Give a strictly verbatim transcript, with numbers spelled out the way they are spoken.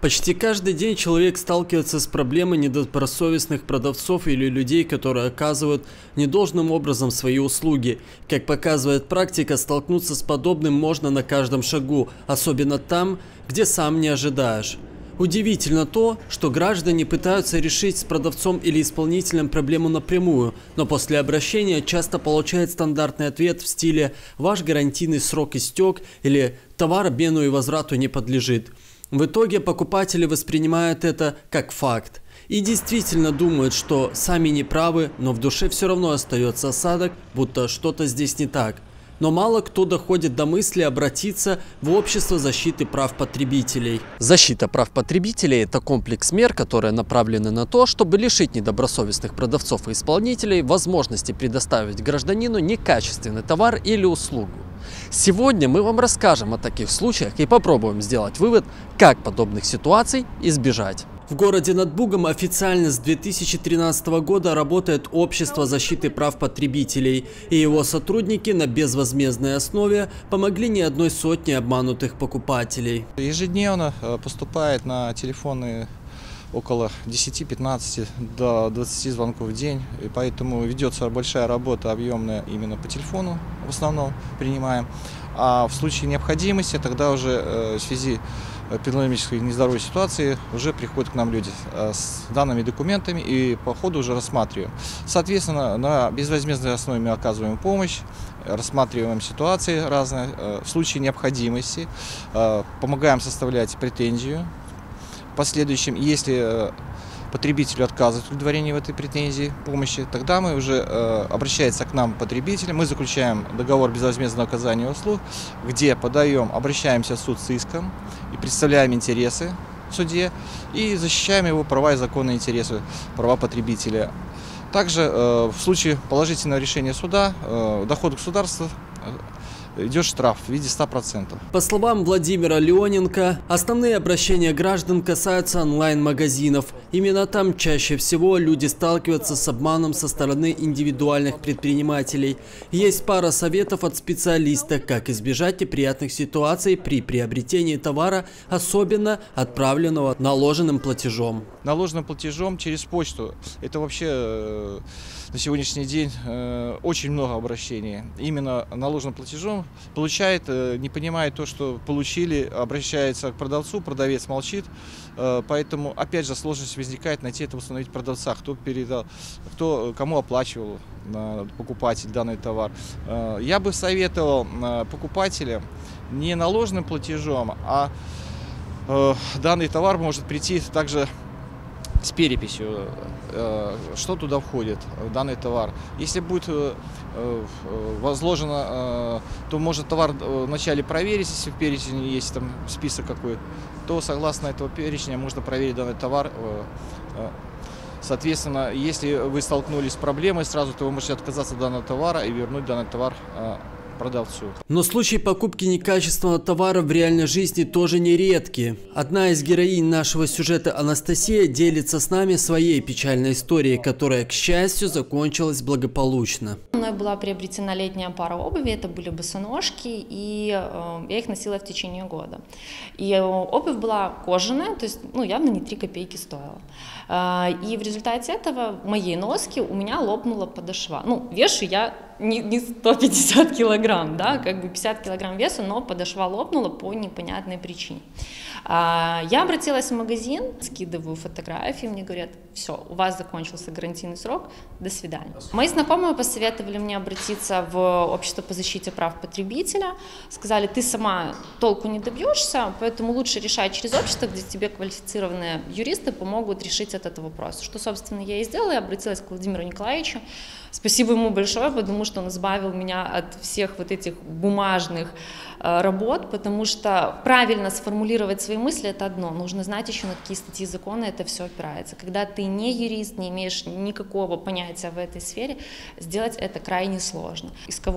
Почти каждый день человек сталкивается с проблемой недобросовестных продавцов или людей, которые оказывают недолжным образом свои услуги. Как показывает практика, столкнуться с подобным можно на каждом шагу, особенно там, где сам не ожидаешь. Удивительно то, что граждане пытаются решить с продавцом или исполнителем проблему напрямую, но после обращения часто получают стандартный ответ в стиле «Ваш гарантийный срок истек» или «Товар обмену и возврату не подлежит». В итоге покупатели воспринимают это как факт и действительно думают, что сами не правы, но в душе все равно остается осадок, будто что-то здесь не так. Но мало кто доходит до мысли обратиться в общество защиты прав потребителей. Защита прав потребителей – это комплекс мер, которые направлены на то, чтобы лишить недобросовестных продавцов и исполнителей возможности предоставить гражданину некачественный товар или услугу. Сегодня мы вам расскажем о таких случаях и попробуем сделать вывод, как подобных ситуаций избежать. В городе над Бугом официально с две тысячи тринадцатого года работает Общество защиты прав потребителей, и его сотрудники на безвозмездной основе помогли не одной сотне обманутых покупателей. Ежедневно поступает на телефоны около десяти-пятнадцати до двадцати звонков в день, и поэтому ведется большая работа, объемная именно по телефону в основном принимаем. А в случае необходимости тогда уже в связи с эпидемиологической нездоровой ситуации уже приходят к нам люди с данными документами и по ходу уже рассматриваем. Соответственно, на безвозмездной основе мы оказываем помощь, рассматриваем ситуации разные. В случае необходимости помогаем составлять претензию. В последующем, если потребителю отказывают в удовлетворении в этой претензии помощи, тогда мы уже э, обращается к нам потребитель, мы заключаем договор безвозмездного оказания услуг, где подаем, обращаемся в суд с иском и представляем интересы в суде и защищаем его права и законные интересы, права потребителя. Также э, в случае положительного решения суда, э, доходу государства, идет штраф в виде ста процентов. По словам Владимира Леоненко, основные обращения граждан касаются онлайн-магазинов. Именно там чаще всего люди сталкиваются с обманом со стороны индивидуальных предпринимателей. Есть пара советов от специалиста, как избежать неприятных ситуаций при приобретении товара, особенно отправленного наложенным платежом. Наложенным платежом через почту. Это вообще на сегодняшний день очень много обращений. Именно наложенным платежом получает, не понимая то, что получили, обращается к продавцу, продавец молчит. Поэтому, опять же, сложность возникает найти это, установить продавца, кто передал, кто, кому оплачивал покупатель данный товар. Я бы советовал покупателям не наложенным платежом, а данный товар может прийти также с переписью, что туда входит в данный товар. Если будет возложено, то может товар вначале проверить, если в перечне есть там список какой-то, то согласно этого перечня можно проверить данный товар. Соответственно, если вы столкнулись с проблемой, сразу то вы можете отказаться от данного товара и вернуть данный товар продавцу. Но случаи покупки некачественного товара в реальной жизни тоже нередки. Одна из героинь нашего сюжета, Анастасия, делится с нами своей печальной историей, которая, к счастью, закончилась благополучно. Мной была приобретена летняя пара обуви, это были босоножки, и э, я их носила в течение года. И э, обувь была кожаная, то есть ну, явно не три копейки стоила. Э, и в результате этого моей носки у меня лопнула подошва. Ну, вешу я не, не сто пятьдесят килограмм, да, как бы пятьдесят килограмм веса, но подошва лопнула по непонятной причине. А, я обратилась в магазин, скидываю фотографии, мне говорят: все, у вас закончился гарантийный срок, до свидания. Мои знакомые посоветовали мне обратиться в общество по защите прав потребителя, сказали: ты сама толку не добьешься, поэтому лучше решать через общество, где тебе квалифицированные юристы помогут решить этот вопрос. Что, собственно, я и сделала, я обратилась к Владимиру Николаевичу. Спасибо ему большое, потому что он избавил меня от всех вот этих бумажных э, работ, потому что правильно сформулировать свои мысли – это одно, нужно знать еще, на какие статьи закона это все опирается. Когда ты не юрист, не имеешь никакого понятия в этой сфере, сделать это крайне сложно. Из кого